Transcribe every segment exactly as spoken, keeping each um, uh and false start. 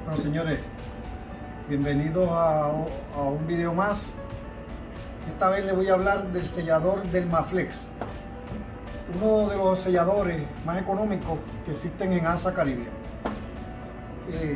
Bueno, señores, bienvenidos a, a un video más. Esta vez les voy a hablar del sellador Dermaflex, uno de los selladores más económicos que existen en ASA Caribbean. Eh,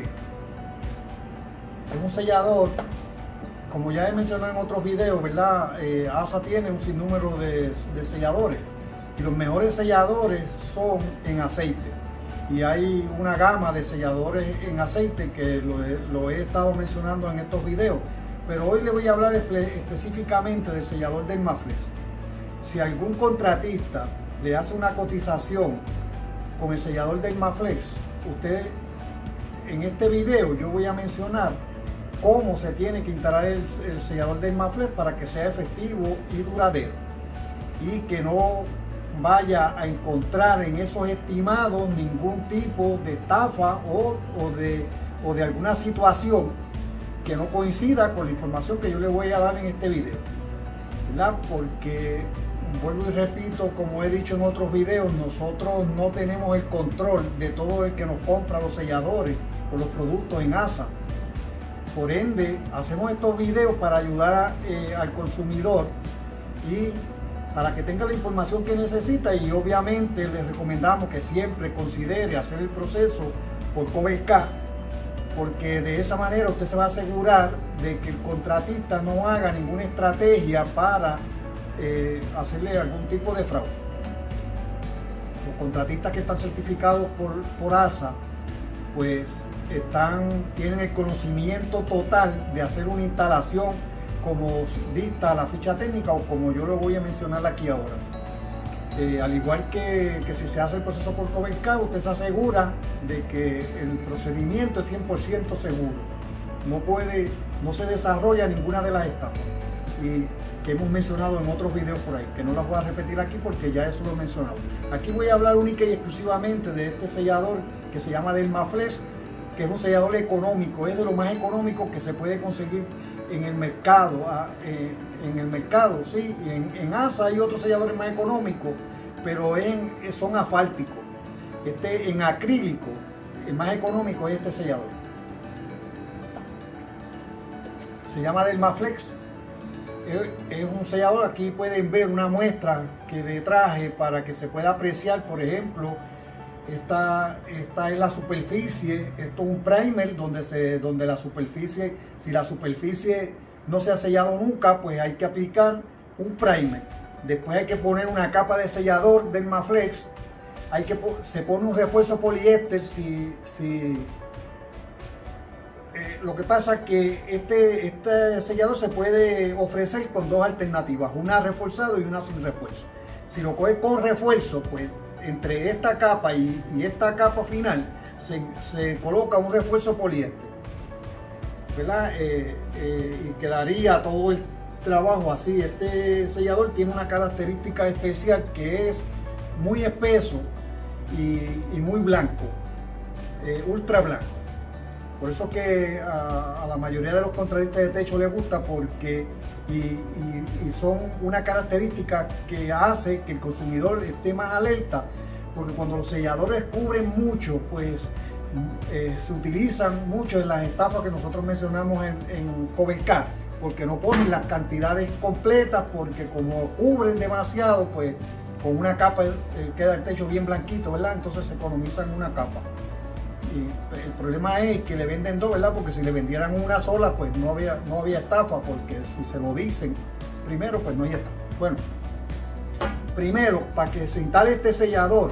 es un sellador, como ya he mencionado en otros videos, ¿verdad? Eh, ASA tiene un sinnúmero de, de selladores y los mejores selladores son en aceite. Y hay una gama de selladores en aceite que lo he, lo he estado mencionando en estos videos, pero hoy les voy a hablar espe específicamente del sellador Dermaflex. Si algún contratista le hace una cotización con el sellador Dermaflex, usted, en este video yo voy a mencionar cómo se tiene que instalar el, el sellador Dermaflex para que sea efectivo y duradero y que no vaya a encontrar en esos estimados ningún tipo de estafa o, o, de, o de alguna situación que no coincida con la información que yo le voy a dar en este video, ¿verdad? Porque vuelvo y repito, como he dicho en otros videos, nosotros no tenemos el control de todo el que nos compra los selladores o los productos en ASA. Por ende, hacemos estos videos para ayudar a, eh, al consumidor y para que tenga la información que necesita, y obviamente les recomendamos que siempre considere hacer el proceso por Cobercar, porque de esa manera usted se va a asegurar de que el contratista no haga ninguna estrategia para eh, hacerle algún tipo de fraude. Los contratistas que están certificados por, por ASA pues están, tienen el conocimiento total de hacer una instalación como dicta la ficha técnica o como yo lo voy a mencionar aquí ahora. Eh, al igual que, que si se hace el proceso por Cobercar, usted se asegura de que el procedimiento es cien por ciento seguro. No puede, no se desarrolla ninguna de las etapas y que hemos mencionado en otros videos por ahí, que no las voy a repetir aquí porque ya eso lo he mencionado. Aquí voy a hablar única y exclusivamente de este sellador que se llama Dermaflex, que es un sellador económico, es de lo más económico que se puede conseguir en el mercado, eh, en el mercado, sí, y en, en ASA hay otros selladores más económicos, pero en, son asfálticos. Este en acrílico, el más económico es este sellador. Se llama Dermaflex. Es, es un sellador, aquí pueden ver una muestra que le traje para que se pueda apreciar, por ejemplo. Esta, esta es la superficie, esto es un primer donde, se, donde la superficie, si la superficie no se ha sellado nunca, pues hay que aplicar un primer. Después hay que poner una capa de sellador Dermaflex, hay que, se pone un refuerzo poliéster. Si, si, eh, lo que pasa es que este, este sellador se puede ofrecer con dos alternativas, una reforzado y una sin refuerzo. Si lo coge con refuerzo, pues entre esta capa y, y esta capa final se, se coloca un refuerzo poliéster, ¿verdad? Eh, eh, y quedaría todo el trabajo así. Este sellador tiene una característica especial que es muy espeso y, y muy blanco, eh, ultra blanco. Por eso que a, a la mayoría de los contratistas de techo les gusta, porque y, y, y son una característica que hace que el consumidor esté más alerta, porque cuando los selladores cubren mucho, pues eh, se utilizan mucho en las estafas que nosotros mencionamos en, en Cobercar, porque no ponen las cantidades completas, porque como cubren demasiado, pues con una capa eh, queda el techo bien blanquito, ¿verdad? Entonces se economizan una capa. Y el problema es que le venden dos, ¿verdad? Porque si le vendieran una sola, pues no había, no había estafa, porque si se lo dicen primero, pues no hay estafa. Bueno, primero, para que se instale este sellador,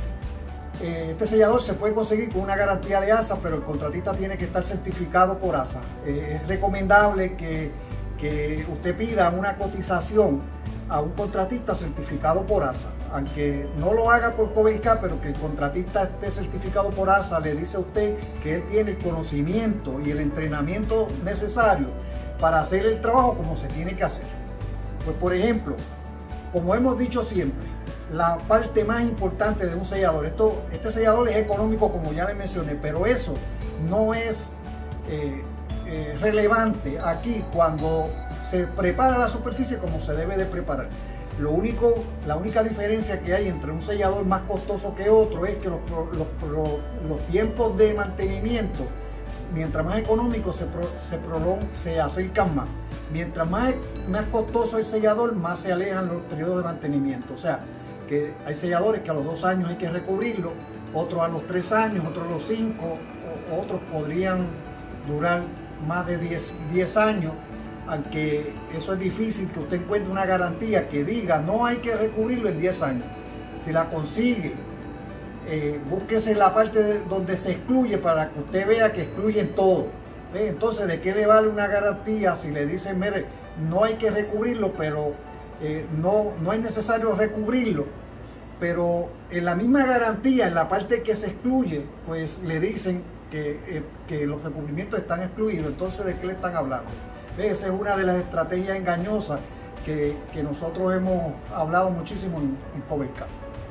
eh, este sellador se puede conseguir con una garantía de ASA, pero el contratista tiene que estar certificado por ASA. Eh, es recomendable que, que usted pida una cotización a un contratista certificado por ASA. Aunque no lo haga por Cobercar, pero que el contratista esté certificado por ASA, le dice a usted que él tiene el conocimiento y el entrenamiento necesario para hacer el trabajo como se tiene que hacer. Pues por ejemplo, como hemos dicho siempre, la parte más importante de un sellador, esto, este sellador es económico como ya le mencioné, pero eso no es eh, eh, relevante aquí cuando se prepara la superficie como se debe de preparar. Lo único, la única diferencia que hay entre un sellador más costoso que otro es que los, los, los, los tiempos de mantenimiento mientras más económico se, pro, se, prolonga, se acercan más. Mientras más, más costoso el sellador, más se alejan los periodos de mantenimiento. O sea, que hay selladores que a los dos años hay que recubrirlo, otros a los tres años, otros a los cinco, otros podrían durar más de diez años, aunque eso es difícil que usted encuentre una garantía que diga no hay que recubrirlo en diez años. Si la consigue, eh, búsquese la parte de donde se excluye para que usted vea que excluyen todo. ¿Ve? Entonces, ¿de qué le vale una garantía si le dicen, mire, no hay que recubrirlo, pero eh, no, no es necesario recubrirlo? Pero en la misma garantía, en la parte que se excluye, pues le dicen que, eh, que los recubrimientos están excluidos. Entonces, ¿de qué le están hablando? ¿Ve? Esa es una de las estrategias engañosas que, que nosotros hemos hablado muchísimo en, en Covercar.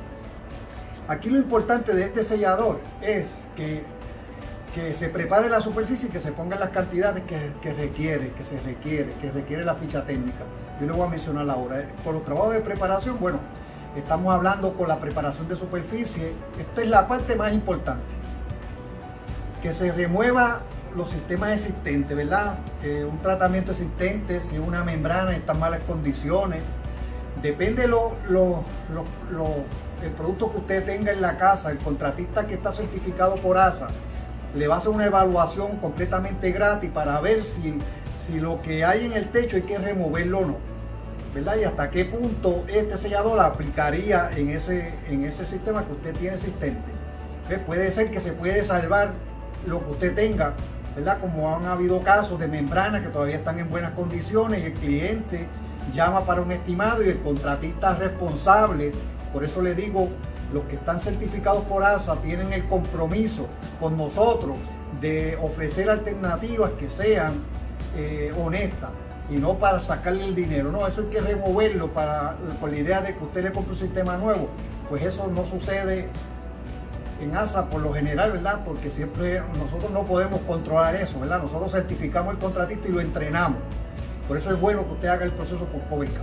Aquí lo importante de este sellador es que, que se prepare la superficie y que se pongan las cantidades que, que requiere, que se requiere, que requiere la ficha técnica. Yo le voy a mencionar ahora. Con los trabajos de preparación, bueno, estamos hablando con la preparación de superficie. Esta es la parte más importante. Que se remueva los sistemas existentes, ¿verdad? Eh, un tratamiento existente, si una membrana está en malas condiciones. Depende lo, lo, lo, lo, el producto que usted tenga en la casa, el contratista que está certificado por A S A, le va a hacer una evaluación completamente gratis para ver si, si lo que hay en el techo hay que removerlo o no, ¿verdad? Y hasta qué punto este sellador aplicaría en ese, en ese sistema que usted tiene existente. ¿Ves? Puede ser que se puede salvar lo que usted tenga, ¿verdad? Como han habido casos de membranas que todavía están en buenas condiciones y el cliente llama para un estimado y el contratista es responsable. Por eso le digo, los que están certificados por A S A tienen el compromiso con nosotros de ofrecer alternativas que sean eh, honestas y no para sacarle el dinero. No, eso hay que removerlo para, con la idea de que usted le compre un sistema nuevo. Pues eso no sucede en A S A por lo general, ¿verdad? Porque siempre nosotros no podemos controlar eso, ¿verdad? Nosotros certificamos al contratista y lo entrenamos. Por eso es bueno que usted haga el proceso por Covercar.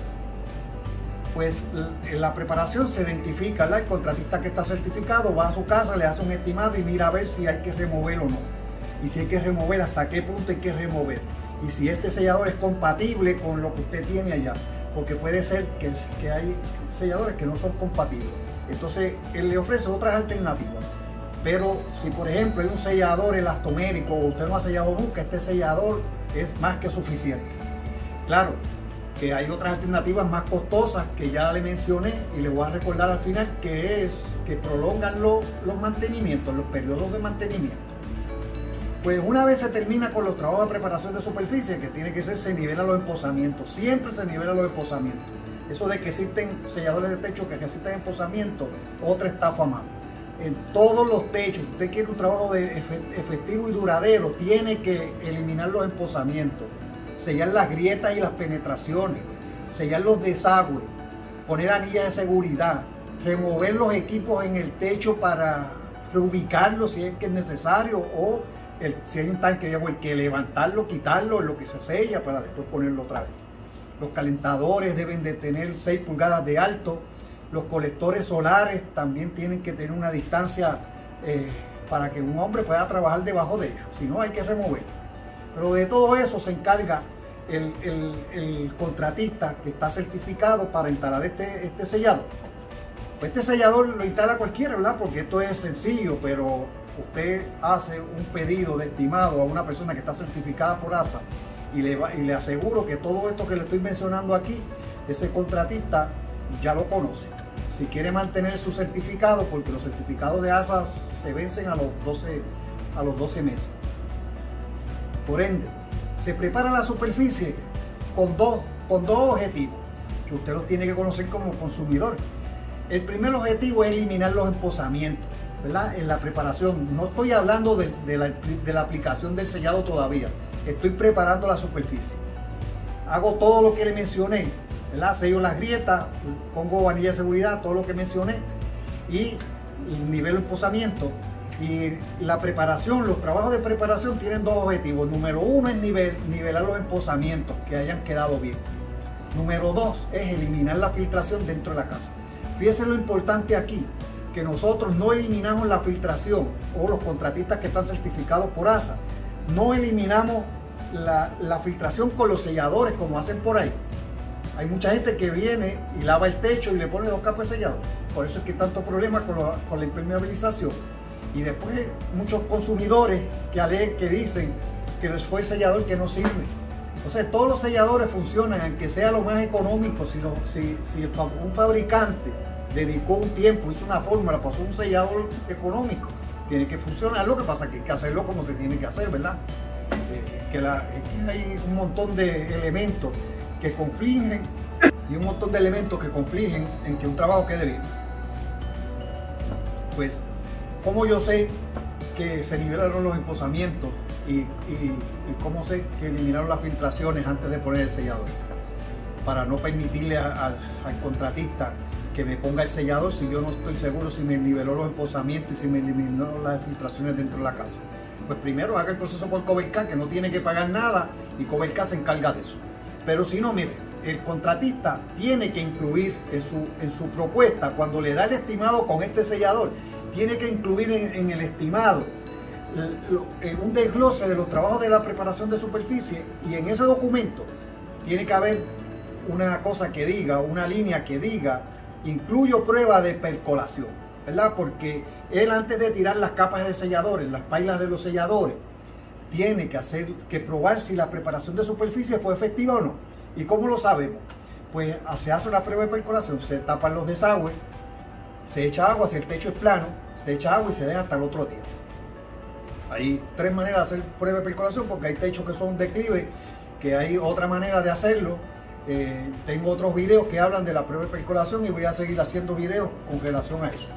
Pues en la preparación se identifica, ¿verdad? El contratista que está certificado va a su casa, le hace un estimado y mira a ver si hay que removerlo o no. Y si hay que remover, hasta qué punto hay que remover. Y si este sellador es compatible con lo que usted tiene allá. Porque puede ser que, que hay selladores que no son compatibles. Entonces, él le ofrece otras alternativas. Pero si, por ejemplo, hay un sellador elastomérico o usted no ha sellado nunca, este sellador es más que suficiente. Claro, que hay otras alternativas más costosas que ya le mencioné y le voy a recordar al final, que es que prolongan los, los mantenimientos, los periodos de mantenimiento. Pues una vez se termina con los trabajos de preparación de superficie, que tiene que ser, se nivelan los emposamientos, siempre se nivelan los emposamientos. Eso de que existen selladores de techo que necesitan emposamiento, otra estafa más. En todos los techos, si usted quiere un trabajo de efectivo y duradero, tiene que eliminar los emposamientos, sellar las grietas y las penetraciones, sellar los desagües, poner anillas de seguridad, remover los equipos en el techo para reubicarlos si es que es necesario, o el, si hay un tanque de agua, hay que levantarlo, quitarlo, lo que se sella para después ponerlo otra vez. Los calentadores deben de tener seis pulgadas de alto. Los colectores solares también tienen que tener una distancia eh, para que un hombre pueda trabajar debajo de ellos. Si no, hay que remover. Pero de todo eso se encarga el, el, el contratista que está certificado para instalar este, este sellador. Pues este sellador lo instala cualquiera, ¿verdad? Porque esto es sencillo, pero usted hace un pedido de estimado a una persona que está certificada por A S A y le, va, y le aseguro que todo esto que le estoy mencionando aquí, ese contratista ya lo conoce. Si quiere mantener su certificado, porque los certificados de A S A se vencen a los doce, a los doce meses. Por ende, se prepara la superficie con dos, con dos objetivos que usted los tiene que conocer como consumidor. El primer objetivo es eliminar los emposamientos, ¿verdad? En la preparación. No estoy hablando de, de, la, de la aplicación del sellado todavía. Estoy preparando la superficie. Hago todo lo que le mencioné, ¿verdad? Sello las grietas, pongo anilla de seguridad, todo lo que mencioné, y el nivel de emposamiento. Y la preparación, los trabajos de preparación tienen dos objetivos. Número uno es nivel, nivelar los emposamientos que hayan quedado bien. Número dos es eliminar la filtración dentro de la casa. Fíjense lo importante aquí, que nosotros no eliminamos la filtración, o los contratistas que están certificados por A S A, no eliminamos la, la filtración con los selladores como hacen por ahí. Hay mucha gente que viene y lava el techo y le pone dos capas de sellador. Por eso es que hay tanto problema con, lo, con la impermeabilización. Y después muchos consumidores que, ale, que dicen que les fue el sellador que no sirve. Entonces todos los selladores funcionan, aunque sea lo más económico. Si, lo, si, si el, un fabricante dedicó un tiempo, hizo una fórmula, pasó un sellador económico, tiene que funcionar. Lo que pasa es que hay que hacerlo como se tiene que hacer, ¿verdad? Eh, que, la, que hay un montón de elementos que confligen y un montón de elementos que confligen en que un trabajo quede bien. Pues, ¿cómo yo sé que se nivelaron los emposamientos y, y, y cómo sé que eliminaron las filtraciones antes de poner el sellador? Para no permitirle a, a, al contratista que me ponga el sellador si yo no estoy seguro si me niveló los emposamientos y si me eliminó las filtraciones dentro de la casa. Pues primero haga el proceso por Coberca, que no tiene que pagar nada, y Coberca se encarga de eso. Pero si no, mire, el contratista tiene que incluir en su, en su propuesta, cuando le da el estimado con este sellador, tiene que incluir en, en el estimado en un desglose de los trabajos de la preparación de superficie, y en ese documento tiene que haber una cosa que diga, una línea que diga, incluyo prueba de percolación, ¿verdad? Porque él, antes de tirar las capas de selladores, las pailas de los selladores, tiene que hacer, que probar si la preparación de superficie fue efectiva o no. ¿Y cómo lo sabemos? Pues se hace una prueba de percolación, se tapan los desagües, se echa agua, si el techo es plano, se echa agua y se deja hasta el otro día. Hay tres maneras de hacer prueba de percolación, porque hay techos que son declive, que hay otra manera de hacerlo. Eh, tengo otros videos que hablan de la prueba de percolación y voy a seguir haciendo videos con relación a eso.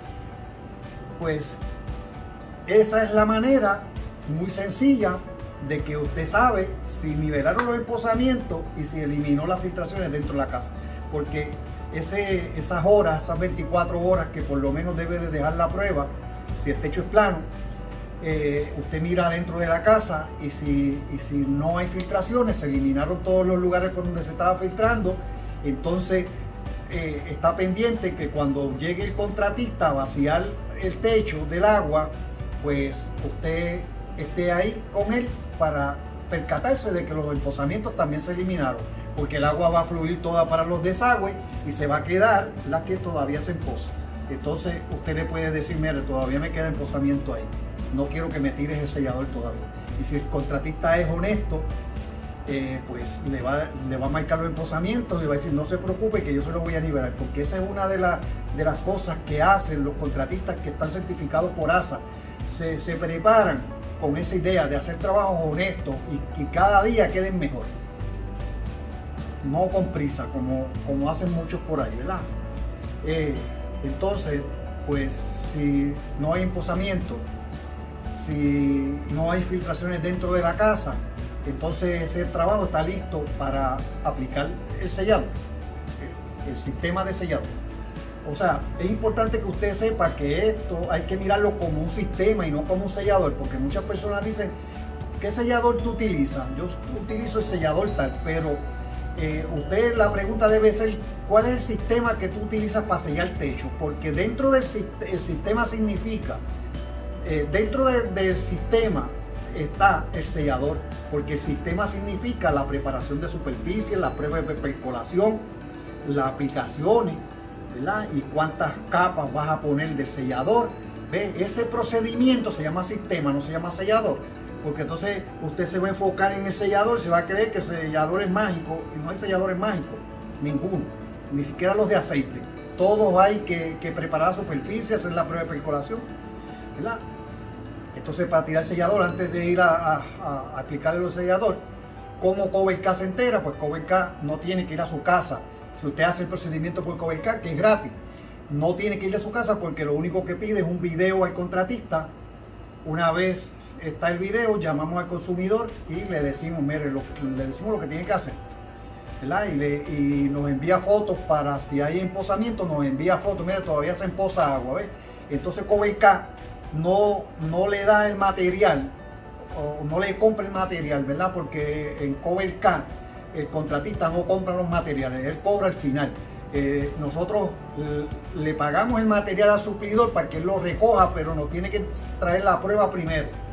Pues esa es la manera muy sencilla de que usted sabe si nivelaron los emposamientos y si eliminó las filtraciones dentro de la casa. Porque ese, esas horas, esas veinticuatro horas que por lo menos debe de dejar la prueba, si el techo es plano, Eh, usted mira dentro de la casa y si, y si no hay filtraciones, se eliminaron todos los lugares por donde se estaba filtrando, entonces eh, está pendiente que cuando llegue el contratista a vaciar el techo del agua, pues usted esté ahí con él para percatarse de que los emposamientos también se eliminaron, porque el agua va a fluir toda para los desagües y se va a quedar la que todavía se emposa. Entonces usted le puede decir, mire, todavía me queda emposamiento ahí, no quiero que me tires el sellador todavía. Y si el contratista es honesto, eh, pues le va, le va a marcar los emposamientos y va a decir, no se preocupe que yo se lo voy a nivelar, porque esa es una de, la, de las cosas que hacen los contratistas que están certificados por A S A. Se, se preparan con esa idea de hacer trabajos honestos y que cada día queden mejor. No con prisa, como, como hacen muchos por ahí, ¿verdad? Eh, entonces, pues si no hay emposamiento, si no hay filtraciones dentro de la casa, entonces ese trabajo está listo para aplicar el sellado, el, el sistema de sellado. O sea, es importante que usted sepa que esto hay que mirarlo como un sistema y no como un sellador, porque muchas personas dicen, ¿qué sellador tú utilizas? Yo utilizo el sellador tal, pero eh, usted, la pregunta debe ser, ¿cuál es el sistema que tú utilizas para sellar el techo? Porque dentro del el sistema significa, eh, dentro de, del sistema está el sellador, porque el sistema significa la preparación de superficie, la prueba de percolación, las aplicaciones, ¿verdad? Y cuántas capas vas a poner de sellador. ¿Ve? Ese procedimiento se llama sistema, no se llama sellador, porque entonces usted se va a enfocar en el sellador, se va a creer que el sellador es mágico, y no hay selladores mágicos, ninguno, ni siquiera los de aceite. Todos hay que, que preparar la superficie, hacer la prueba de percolación, ¿verdad? Entonces, para tirar sellador, antes de ir a, a, a aplicarle el sellador, ¿cómo Coberca se entera? Pues Coberca no tiene que ir a su casa. Si usted hace el procedimiento por Coberca, que es gratis, no tiene que ir a su casa, porque lo único que pide es un video al contratista. Una vez está el video, llamamos al consumidor y le decimos, mire, lo, le decimos lo que tiene que hacer, ¿verdad? Y, le, y nos envía fotos para, si hay emposamiento, nos envía fotos, mire, todavía se emposa agua, ¿ves? Entonces Coberca no, no le da el material, o no le compra el material, ¿verdad? Porque en Coberca el contratista no compra los materiales, él cobra al final. Eh, nosotros le, le pagamos el material al suplidor para que él lo recoja, pero nos tiene que traer la prueba primero.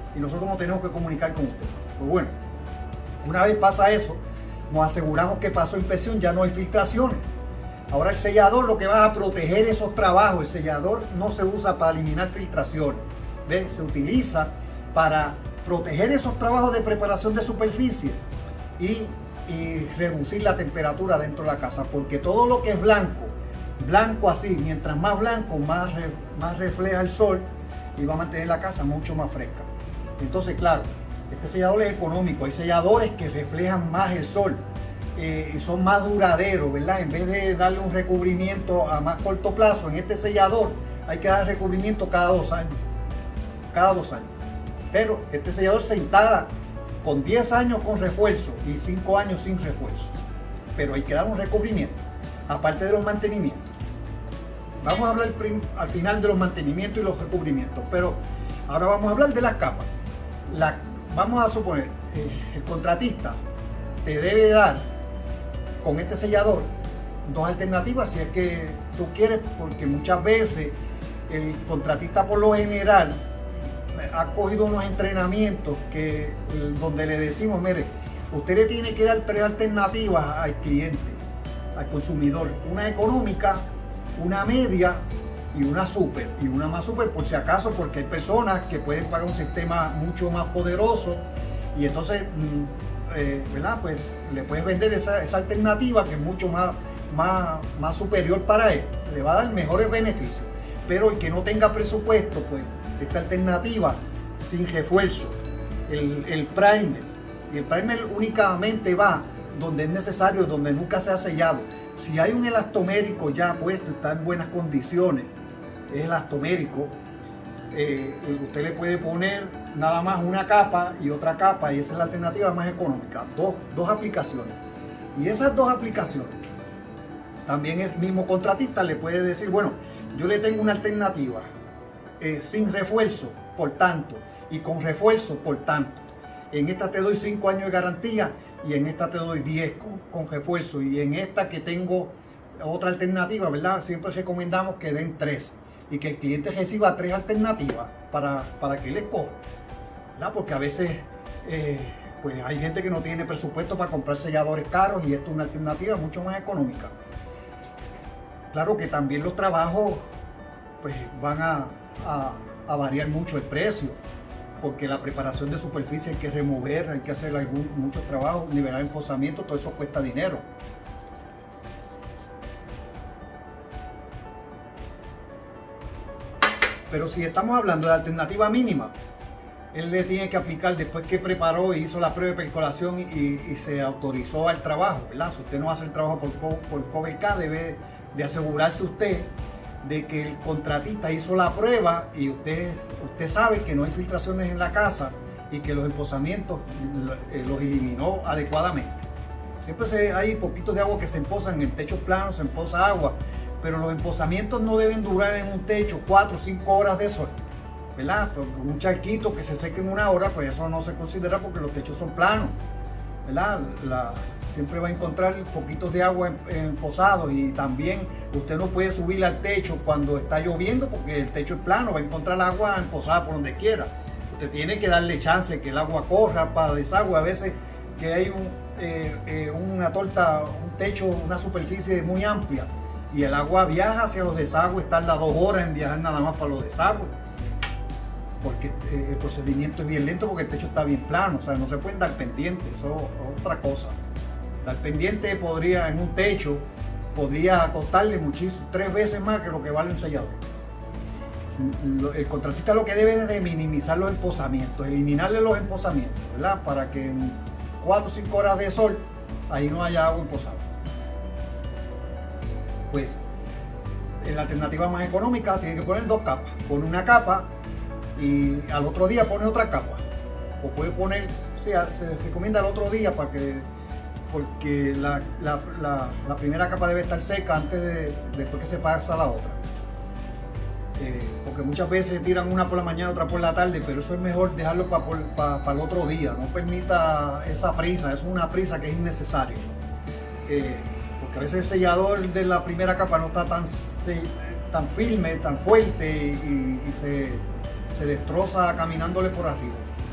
y nosotros nos tenemos que comunicar con usted. Pues bueno, una vez pasa eso, nos aseguramos que pasó inspección, ya no hay filtraciones. Ahora el sellador lo que va a proteger esos trabajos. El sellador no se usa para eliminar filtraciones, ¿ves? Se utiliza para proteger esos trabajos de preparación de superficie y, y reducir la temperatura dentro de la casa, porque todo lo que es blanco, blanco así, mientras más blanco, más, re, más refleja el sol y va a mantener la casa mucho más fresca. Entonces, claro, este sellador es económico. Hay selladores que reflejan más el sol eh, y son más duraderos, ¿verdad? En vez de darle un recubrimiento a más corto plazo, en este sellador hay que dar recubrimiento cada dos años. Cada dos años. Pero este sellador se instala con diez años con refuerzo y cinco años sin refuerzo. Pero hay que dar un recubrimiento, aparte de los mantenimientos. Vamos a hablar al final de los mantenimientos y los recubrimientos, pero ahora vamos a hablar de las capas. La, vamos a suponer, eh, el contratista te debe dar con este sellador dos alternativas si es que tú quieres, porque muchas veces el contratista por lo general ha cogido unos entrenamientos que, donde le decimos, mire, usted le tiene que dar tres alternativas al cliente, al consumidor, una económica, una media y una super, y una más super por si acaso, porque hay personas que pueden pagar un sistema mucho más poderoso y entonces, eh, ¿verdad? Pues le puedes vender esa, esa alternativa que es mucho más, más, más superior para él, le va a dar mejores beneficios, pero el que no tenga presupuesto, pues esta alternativa sin refuerzo, el, el primer, y el primer únicamente va donde es necesario, donde nunca se ha sellado. Si hay un elastomérico ya puesto, está en buenas condiciones, es elastomérico, eh, usted le puede poner nada más una capa y otra capa, y esa es la alternativa más económica, dos, dos aplicaciones. Y esas dos aplicaciones, también el mismo contratista le puede decir, bueno, yo le tengo una alternativa eh, sin refuerzo, por tanto, y con refuerzo, por tanto. En esta te doy cinco años de garantía y en esta te doy diez con, con refuerzo, y en esta que tengo otra alternativa, ¿verdad? Siempre recomendamos que den tres y que el cliente reciba tres alternativas para, para que él escoja, ¿verdad? Porque a veces eh, pues hay gente que no tiene presupuesto para comprar selladores caros y esto es una alternativa mucho más económica. Claro que también los trabajos pues van a, a, a variar mucho el precio, porque la preparación de superficie hay que remover, hay que hacer algún, muchos trabajos, nivelar empozamiento, todo eso cuesta dinero. Pero si estamos hablando de la alternativa mínima, él le tiene que aplicar después que preparó y hizo la prueba de percolación y, y se autorizó al trabajo, ¿verdad? Si usted no hace el trabajo por, por CoverCAD, debe de asegurarse usted de que el contratista hizo la prueba y usted, usted sabe que no hay filtraciones en la casa y que los empozamientos los eliminó adecuadamente. Siempre se, hay poquitos de agua que se empozan en el techo plano, se empoza agua, pero los empozamientos no deben durar en un techo cuatro o cinco horas de sol, ¿verdad? Un charquito que se seque en una hora, pues eso no se considera porque los techos son planos, ¿verdad? La, siempre va a encontrar poquitos de agua empozados, y también usted no puede subir al techo cuando está lloviendo porque el techo es plano, va a encontrar agua emposada por donde quiera. Usted tiene que darle chance que el agua corra para desagüe. A veces que hay un, eh, eh, una torta, un techo, una superficie muy amplia y el agua viaja hacia los desagües, tarda dos horas en viajar nada más para los desagües, porque eh, el procedimiento es bien lento porque el techo está bien plano, o sea, no se pueden dar pendientes, eso es otra cosa. Dar pendiente podría, en un techo, podría costarle muchísimo, tres veces más que lo que vale un sellador. El contratista lo que debe es de minimizar los empozamientos, eliminarle los empozamientos, ¿verdad? Para que en cuatro o cinco horas de sol ahí no haya agua empozada. Pues en la alternativa más económica tiene que poner dos capas. Pone una capa y al otro día pone otra capa. O puede poner, o sea, se recomienda al otro día para que, porque la, la, la, la primera capa debe estar seca antes de, después que se pasa a la otra. Eh, porque muchas veces tiran una por la mañana, otra por la tarde, pero eso es mejor dejarlo para pa, pa el otro día. No permita esa prisa, es una prisa que es innecesaria. Eh, porque a veces el sellador de la primera capa no está tan, se, tan firme, tan fuerte y, y se, se destroza caminándole por arriba.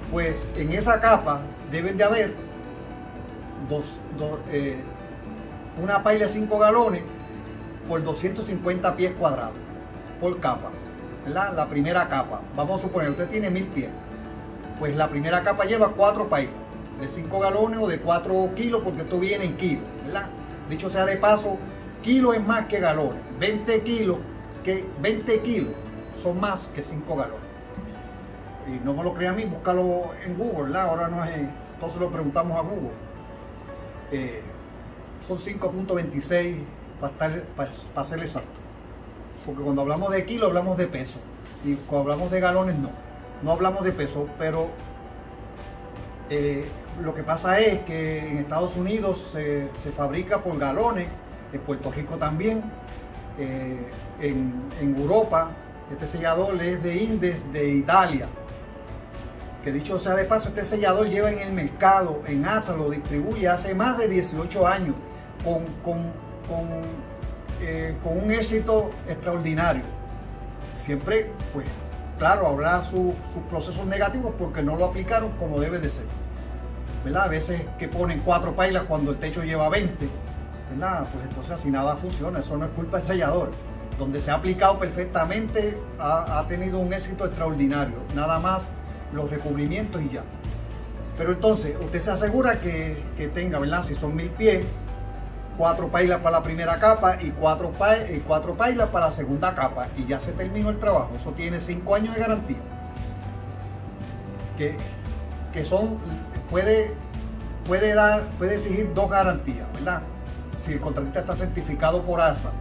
Pues en esa capa deben de haber dos, dos, eh, una paila de cinco galones por doscientos cincuenta pies cuadrados por capa, ¿verdad? La primera capa, vamos a suponer, usted tiene mil pies, pues la primera capa lleva cuatro pailas de cinco galones o de cuatro kilos, porque esto viene en kilos, ¿verdad? Dicho sea de paso, kilo es más que galones. veinte kilos, que veinte kilos son más que cinco galones. Y no me lo crea a mí, búscalo en Google, ¿verdad? Ahora no es, entonces lo preguntamos a Google. Eh, son cinco punto veintiséis para, estar, para, para ser exacto. Porque cuando hablamos de kilos hablamos de peso. Y cuando hablamos de galones no. No hablamos de peso, pero eh, lo que pasa es que en Estados Unidos se, se fabrica por galones, en Puerto Rico también, eh, en, en Europa, este sellador es de Indes, de Italia. Que dicho sea de paso, este sellador lleva en el mercado, en ASA, lo distribuye hace más de dieciocho años, con, con, con, eh, con un éxito extraordinario. Siempre, pues, claro, habrá su, sus procesos negativos porque no lo aplicaron como debe de ser, ¿verdad? A veces que ponen cuatro pailas cuando el techo lleva veinte, ¿verdad? Pues entonces así nada funciona, eso no es culpa del sellador. Donde se ha aplicado perfectamente ha, ha tenido un éxito extraordinario, nada más los recubrimientos y ya. Pero entonces usted se asegura que, que tenga, ¿verdad? Si son mil pies, cuatro pailas para la primera capa y cuatro, pa y cuatro pailas para la segunda capa, y ya se terminó el trabajo. Eso tiene cinco años de garantía, que, que son, puede, puede dar, puede exigir dos garantías, ¿verdad? Si el contratista está certificado por ASA,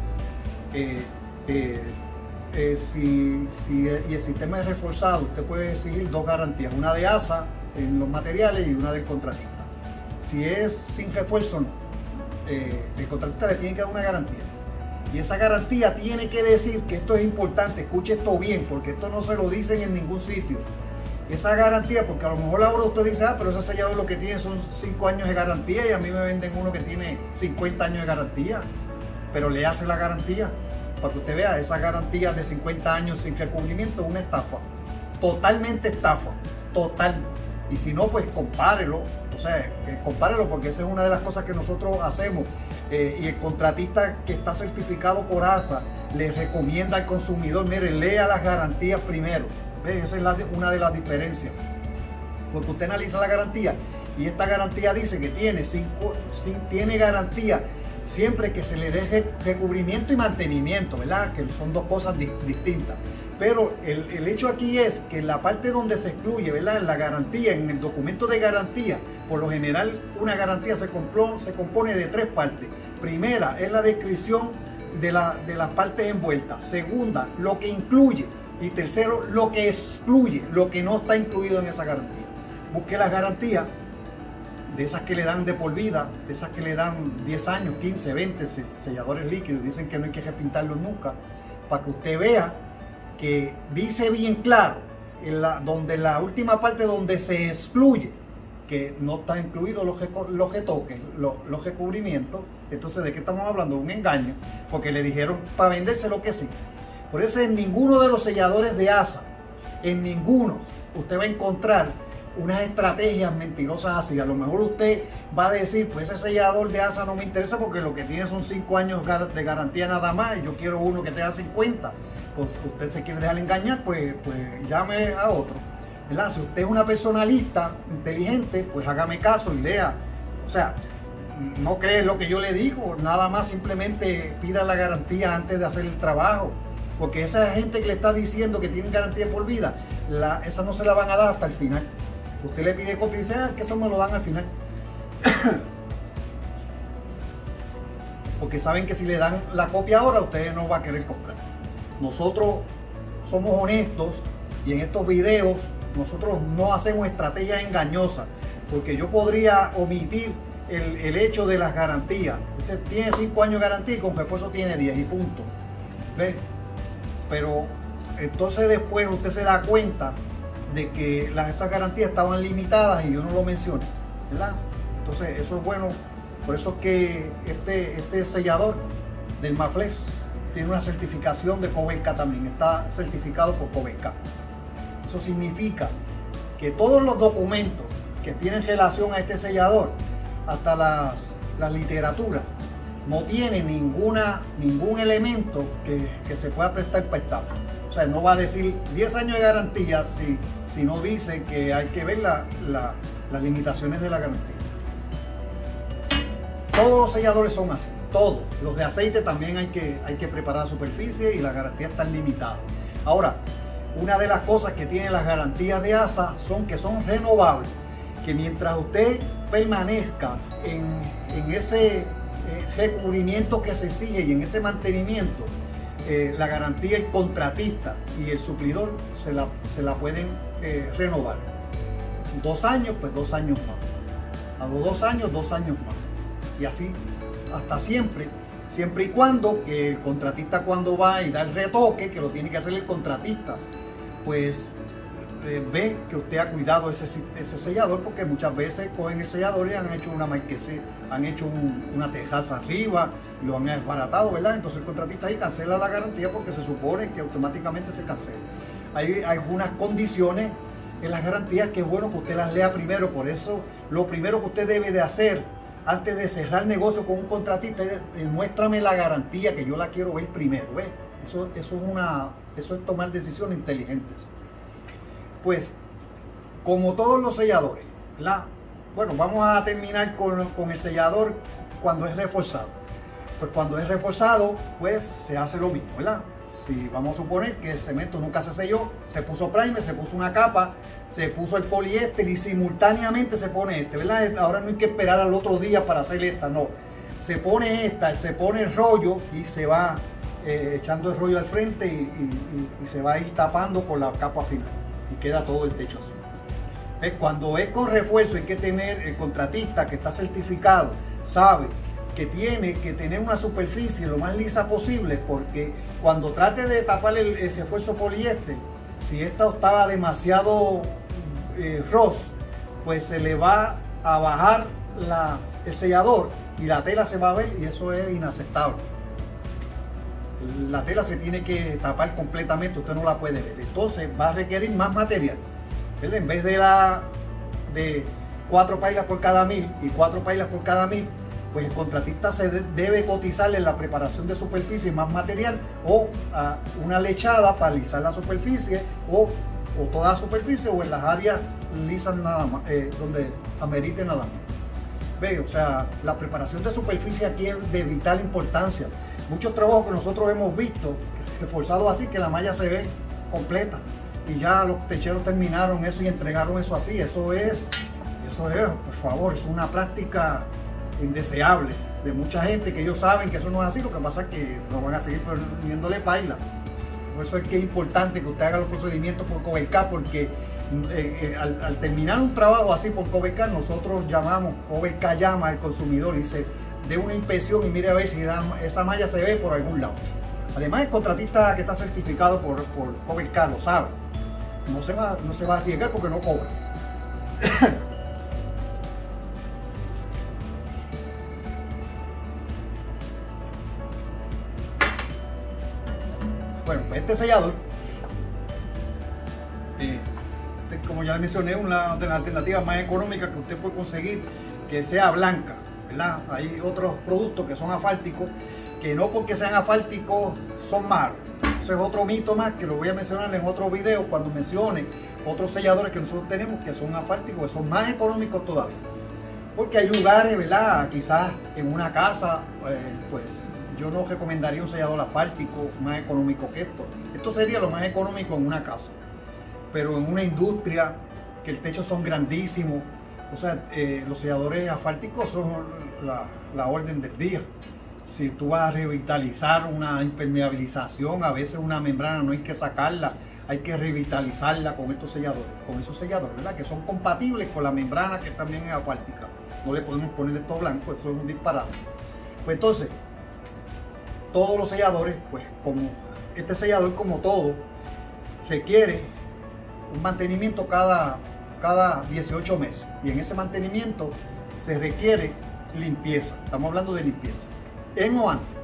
eh, eh, eh, si, si, y el sistema es reforzado, usted puede exigir dos garantías, una de ASA en los materiales y una del contratista. Si es sin refuerzo, no. Eh, el contratista le tiene que dar una garantía, y esa garantía tiene que decir, que esto es importante, escuche esto bien, porque esto no se lo dicen en ningún sitio. Esa garantía, porque a lo mejor ahora usted dice, ah, pero ese sellador lo que tiene son cinco años de garantía y a mí me venden uno que tiene cincuenta años de garantía, pero le hace la garantía para que usted vea. Esa garantía de cincuenta años sin recubrimiento es una estafa, totalmente estafa, total. Y si no, pues compárelo, o sea, eh, compárelo, porque esa es una de las cosas que nosotros hacemos. Eh, y el contratista que está certificado por ASA le recomienda al consumidor, mire, lea las garantías primero. ¿Ves? Esa es la, una de las diferencias, porque usted analiza la garantía y esta garantía dice que tiene, cinco, cinco, tiene garantía siempre que se le deje recubrimiento y mantenimiento, ¿verdad? Que son dos cosas di distintas. Pero el, el hecho aquí es que en la parte donde se excluye, ¿verdad? En la garantía, en el documento de garantía, por lo general una garantía se, se compone de tres partes. Primera es la descripción de, la, de las partes envueltas. Segunda, lo que incluye. Y tercero, lo que excluye, lo que no está incluido en esa garantía. Busque las garantías de esas que le dan de por vida, de esas que le dan diez años, quince, veinte, selladores líquidos, dicen que no hay que repintarlos nunca, para que usted vea que dice bien claro, en la, donde la última parte donde se excluye, que no está incluido los, los retoques, los, los recubrimientos. Entonces, ¿de qué estamos hablando? Un engaño, porque le dijeron para venderse lo que sí. Por eso en ninguno de los selladores de ASA, en ninguno, usted va a encontrar unas estrategias mentirosas así. A lo mejor usted va a decir, pues ese sellador de ASA no me interesa porque lo que tiene son cinco años de garantía nada más y yo quiero uno que tenga cincuenta. Pues usted se quiere dejar engañar, pues, pues llame a otro, ¿verdad? Si usted es una persona lista, inteligente, pues hágame caso y lea. O sea, no cree lo que yo le digo, nada más simplemente pida la garantía antes de hacer el trabajo. Porque esa gente que le está diciendo que tienen garantía por vida, la, esa no se la van a dar hasta el final. Usted le pide copia y dice, ah, que eso me lo dan al final. Porque saben que si le dan la copia ahora, usted no va a querer comprar. Nosotros somos honestos y en estos videos nosotros no hacemos estrategias engañosas. Porque yo podría omitir el, el hecho de las garantías. Dice, tiene cinco años de garantía y con refuerzo tiene diez y punto. ¿Ves? Pero entonces después usted se da cuenta de que las, esas garantías estaban limitadas y yo no lo menciono, ¿verdad? Entonces eso es bueno. Por eso es que este, este sellador del Maflex tiene una certificación de Covesca también, está certificado por Covesca. Eso significa que todos los documentos que tienen relación a este sellador, hasta las, la literatura, no tiene ninguna, ningún elemento que, que se pueda prestar para estafa. O sea, no va a decir diez años de garantía si, si no dice que hay que ver la, la, las limitaciones de la garantía. Todos los selladores son así, todos. Los de aceite también hay que, hay que preparar la superficie y las garantías están limitadas. Ahora, una de las cosas que tienen las garantías de ASA son que son renovables, que mientras usted permanezca en, en ese eh, recubrimiento que se exige y en ese mantenimiento, eh, la garantía, el contratista y el suplidor se la, se la pueden eh, renovar. Dos años, pues dos años más. A los dos años, dos años más. Y así hasta siempre, siempre y cuando que el contratista, cuando va y da el retoque, que lo tiene que hacer el contratista, pues eh, ve que usted ha cuidado ese, ese sellador, porque muchas veces cogen el sellador y han hecho una marquesía, han hecho un, una tejaza arriba, lo han desbaratado, ¿verdad? Entonces el contratista ahí cancela la garantía porque se supone que automáticamente se cancela. Hay algunas condiciones en las garantías que es bueno que usted las lea primero. Por eso lo primero que usted debe de hacer antes de cerrar negocio con un contratista es eh, muéstrame la garantía, que yo la quiero ver primero, ¿ves? Eso, eso, es una, eso es tomar decisiones inteligentes. Pues, como todos los selladores, ¿verdad? Bueno, vamos a terminar con, con el sellador cuando es reforzado. Pues cuando es reforzado, pues se hace lo mismo, ¿verdad? Si vamos a suponer que el cemento nunca se selló, se puso primer, se puso una capa, se puso el poliéster y simultáneamente se pone este, ¿verdad? Ahora no hay que esperar al otro día para hacer esta, no. Se pone esta, se pone el rollo y se va eh, echando el rollo al frente y, y, y, y se va a ir tapando con la capa final y queda todo el techo así. ¿Ves? Cuando es con refuerzo hay que tener el contratista que está certificado, sabe que tiene que tener una superficie lo más lisa posible, porque cuando trate de tapar el, el refuerzo poliéster, si esta estaba demasiado eh, ros, pues se le va a bajar la, el sellador y la tela se va a ver, y eso es inaceptable. La tela se tiene que tapar completamente, usted no la puede ver. Entonces va a requerir más material, ¿verdad? En vez de la de cuatro pailas por cada mil y cuatro pailas por cada mil, pues el contratista se debe cotizarle la preparación de superficie más material, o a una lechada para alisar la superficie, o, o toda la superficie, o en las áreas lisas nada más, eh, donde amerite nada más. Ve, o sea, la preparación de superficie aquí es de vital importancia. Muchos trabajos que nosotros hemos visto reforzados así, que la malla se ve completa, y ya los techeros terminaron eso y entregaron eso así. Eso es, eso es, por favor, es una práctica indeseable de mucha gente, que ellos saben que eso no es así. Lo que pasa es que no van a seguir poniéndole paila. Por eso es que es importante que usted haga los procedimientos por Cobercar, porque eh, eh, al, al terminar un trabajo así por Cobercar, nosotros llamamos, Cobercar llama al consumidor y se dé una inspección y mire a ver si da, esa malla se ve por algún lado. Además, el contratista que está certificado por, por Cobercar lo sabe, no se va, no se va a arriesgar porque no cobra. Bueno, pues este sellador, eh, como ya mencioné, una de las alternativas más económicas que usted puede conseguir, que sea blanca, ¿verdad? Hay otros productos que son asfálticos, que no porque sean asfálticos son malos. Eso es otro mito más que lo voy a mencionar en otro video cuando mencione otros selladores que nosotros tenemos que son asfálticos, que son más económicos todavía. Porque hay lugares, ¿verdad? Quizás en una casa, eh, pues yo no recomendaría un sellador asfáltico más económico que esto. Esto sería lo más económico en una casa. Pero en una industria, que el techo son grandísimos, o sea, eh, los selladores asfálticos son la, la orden del día. Si tú vas a revitalizar una impermeabilización, a veces una membrana no hay que sacarla, hay que revitalizarla con estos selladores, con esos selladores, ¿verdad? Que son compatibles con la membrana, que también es asfáltica. No le podemos poner esto blanco, eso es un disparate. Pues entonces, todos los selladores, pues como este sellador, como todo, requiere un mantenimiento cada, cada dieciocho meses. Y en ese mantenimiento se requiere limpieza. Estamos hablando de limpieza. En o antes.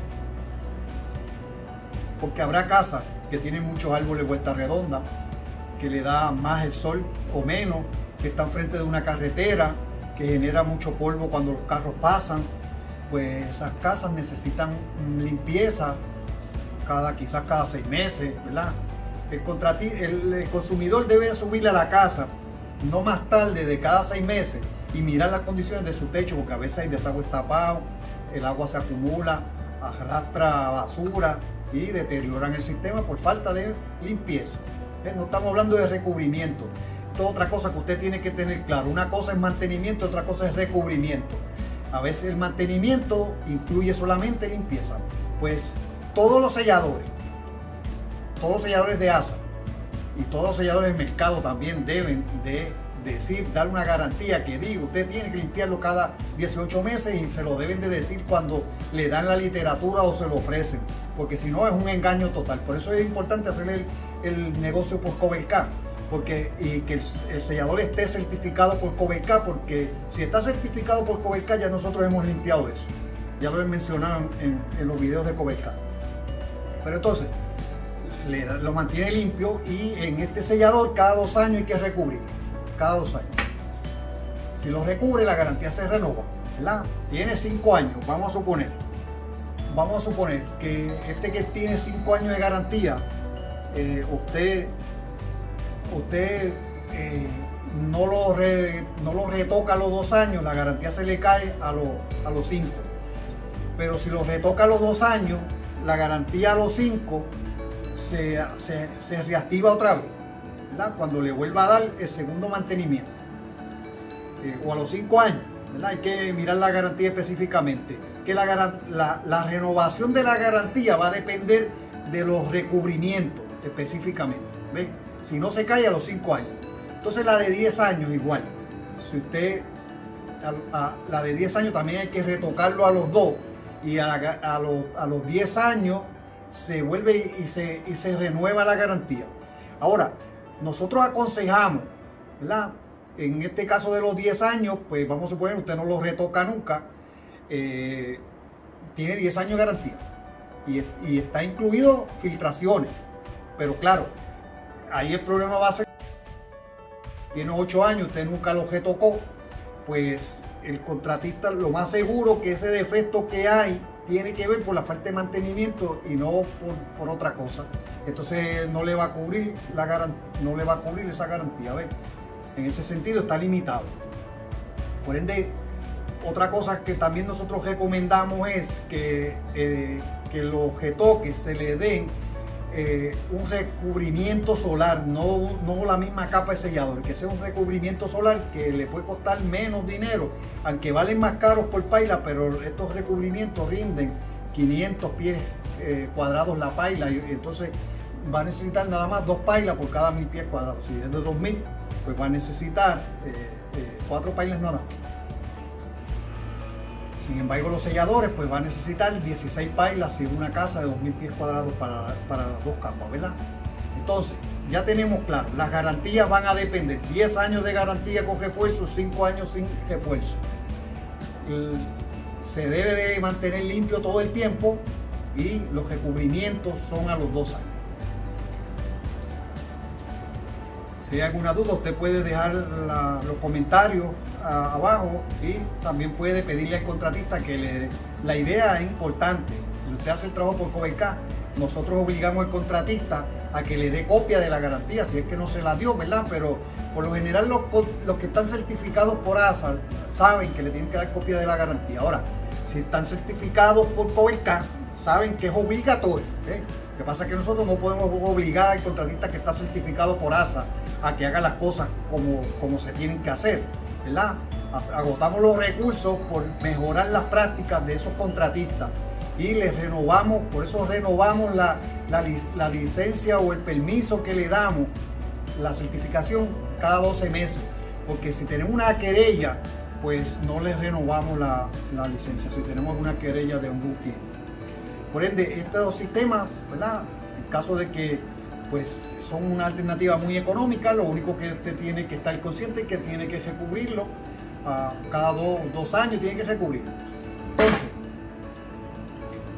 Porque habrá casas que tienen muchos árboles vuelta redonda, que le da más el sol o menos, que está enfrente de una carretera, que genera mucho polvo cuando los carros pasan, pues esas casas necesitan limpieza cada, quizás cada seis meses, ¿verdad? El, contrati el, el consumidor debe subirle a la casa no más tarde de cada seis meses y mirar las condiciones de su techo, porque a veces hay desagües tapados, el agua se acumula, arrastra basura y deterioran el sistema por falta de limpieza. ¿Eh? No estamos hablando de recubrimiento. Esto es otra cosa que usted tiene que tener claro. Una cosa es mantenimiento, otra cosa es recubrimiento. A veces el mantenimiento incluye solamente limpieza. Pues todos los selladores, todos los selladores de ASA y todos los selladores del mercado también deben de decir, dar una garantía que diga, usted tiene que limpiarlo cada dieciocho meses, y se lo deben de decir cuando le dan la literatura o se lo ofrecen, porque si no es un engaño total. Por eso es importante hacer el, el negocio por Coberca, porque y que el, el sellador esté certificado por Coberca, porque si está certificado por Coberca ya nosotros hemos limpiado eso, ya lo he mencionado en, en los videos de Coberca. Pero entonces le, lo mantiene limpio, y en este sellador cada dos años hay que recubrir, cada dos años. Si lo recubre, la garantía se renova, ¿verdad? Tiene cinco años, vamos a suponer. Vamos a suponer que este que tiene cinco años de garantía, eh, usted, usted eh, no, lo re, no lo retoca a los dos años, la garantía se le cae a, lo, a los cinco. Pero si lo retoca a los dos años, la garantía a los cinco se, se, se reactiva otra vez, ¿verdad? Cuando le vuelva a dar el segundo mantenimiento, eh, o a los cinco años, ¿verdad? Hay que mirar la garantía específicamente, que la, la, la renovación de la garantía va a depender de los recubrimientos específicamente, ¿ves? Si no se cae a los cinco años. Entonces la de diez años igual, si usted, a, a, la de diez años también hay que retocarlo a los dos, y a, a, los, a los diez años se vuelve y se, y se renueva la garantía. Ahora, nosotros aconsejamos, ¿verdad? En este caso de los diez años, pues vamos a suponer, usted no lo retoca nunca, eh, tiene diez años de garantía, y, y está incluido filtraciones, pero claro, ahí el problema va a ser, tiene ocho años, usted nunca lo retocó, pues el contratista, lo más seguro que ese defecto que hay tiene que ver por la falta de mantenimiento y no por, por otra cosa. Entonces no le va a cubrir la garantía, no le va a cubrir esa garantía, ¿ves? En ese sentido está limitado. Por ende, otra cosa que también nosotros recomendamos es que, eh, que los retoques se le den eh, un recubrimiento solar, no, no la misma capa de sellador, que sea un recubrimiento solar que le puede costar menos dinero, aunque valen más caros por paila, pero estos recubrimientos rinden quinientos pies eh, cuadrados la paila, y entonces va a necesitar nada más dos pailas por cada mil pies cuadrados. Si es de dos mil, pues va a necesitar eh, eh, cuatro pailas nada más. Sin embargo, los selladores pues van a necesitar dieciséis pailas en una casa de dos mil pies cuadrados para, para las dos capas, ¿verdad? Entonces, ya tenemos claro, las garantías van a depender, diez años de garantía con refuerzo, cinco años sin refuerzo. El, se debe de mantener limpio todo el tiempo, y los recubrimientos son a los dos años. Si hay alguna duda, usted puede dejar la, los comentarios a, abajo, y también puede pedirle al contratista que le, la idea es importante. Si usted hace el trabajo por Coberca, nosotros obligamos al contratista a que le dé copia de la garantía, si es que no se la dio, ¿verdad? Pero por lo general los, los que están certificados por ASA saben que le tienen que dar copia de la garantía. Ahora, si están certificados por Coberca, saben que es obligatorio, ¿eh? Lo que pasa es que nosotros no podemos obligar al contratista que está certificado por ASA a que haga las cosas como, como se tienen que hacer, ¿verdad? Agotamos los recursos por mejorar las prácticas de esos contratistas, y les renovamos, por eso renovamos la, la, la licencia o el permiso que le damos, la certificación, cada doce meses, porque si tenemos una querella, pues no les renovamos la, la licencia, si tenemos una querella de un cliente. Por ende, estos sistemas, ¿verdad? En caso de que pues son una alternativa muy económica, lo único que usted tiene que estar consciente es que tiene que recubrirlo uh, cada do, dos años, tiene que recubrirlo. Entonces,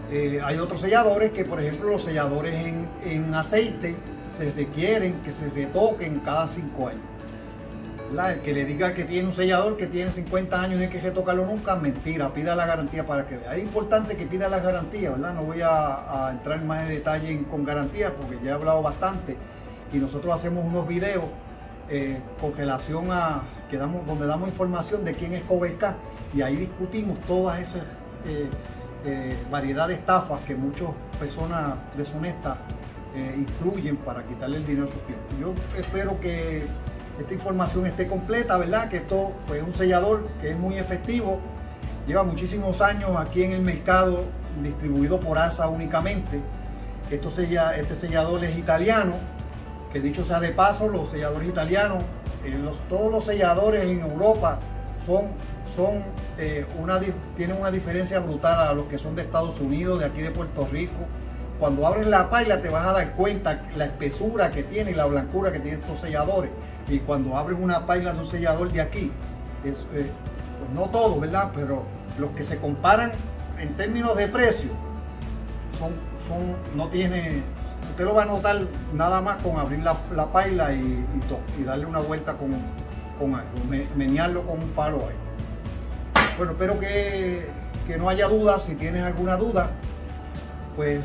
Eh, hay otros selladores que, por ejemplo, los selladores en, en aceite se requieren que se retoquen cada cinco años. ¿Verdad? El que le diga que tiene un sellador que tiene cincuenta años y no hay que retocarlo nunca, mentira, pida la garantía para que vea. Es importante que pida la garantía, ¿verdad? No voy a, a entrar más en detalle en, con garantía porque ya he hablado bastante y nosotros hacemos unos videos eh, con relación a, que damos, donde damos información de quién es Coberca y ahí discutimos todas esas eh, eh, variedad de estafas que muchas personas deshonestas eh, incluyen para quitarle el dinero a sus clientes. Yo espero que esta información esté completa, ¿verdad? Que esto pues, es un sellador que es muy efectivo, lleva muchísimos años aquí en el mercado, distribuido por ASA únicamente. Esto sella, este sellador es italiano, que dicho sea de paso, los selladores italianos, eh, los, todos los selladores en Europa son, son eh, una, tienen una diferencia brutal a los que son de Estados Unidos, de aquí de Puerto Rico. Cuando abres la paila te vas a dar cuenta la espesura que tiene y la blancura que tienen estos selladores. Y cuando abres una paila de un sellador de aquí, es, eh, pues no todos, ¿verdad? Pero los que se comparan en términos de precio, son, son, no tiene, usted lo va a notar nada más con abrir la, la paila y, y, to, y darle una vuelta con, con algo, me, menearlo con un palo ahí. Bueno, espero que, que no haya dudas. Si tienes alguna duda, pues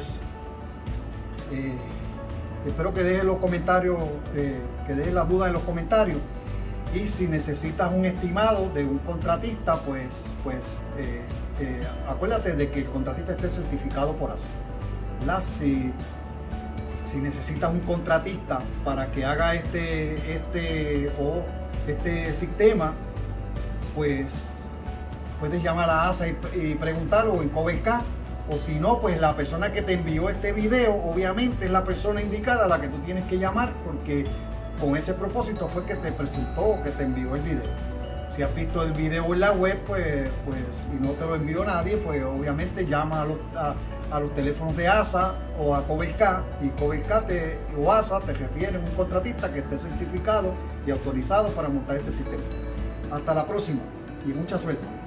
eh, espero que dejes los comentarios, eh, que dejes las dudas en los comentarios. Y si necesitas un estimado de un contratista, pues, pues eh, eh, acuérdate de que el contratista esté certificado por ASA. Si, si necesitas un contratista para que haga este, este, o este sistema, pues puedes llamar a ASA y, y preguntarlo en Coberca. O si no, pues la persona que te envió este video, obviamente es la persona indicada a la que tú tienes que llamar, porque con ese propósito fue que te presentó, que te envió el video. Si has visto el video en la web, pues, pues y no te lo envió nadie, pues obviamente llama a los, a, a los teléfonos de ASA o a Coberca, y Coberca te, o ASA te refieren a un contratista que esté certificado y autorizado para montar este sistema. Hasta la próxima y mucha suerte.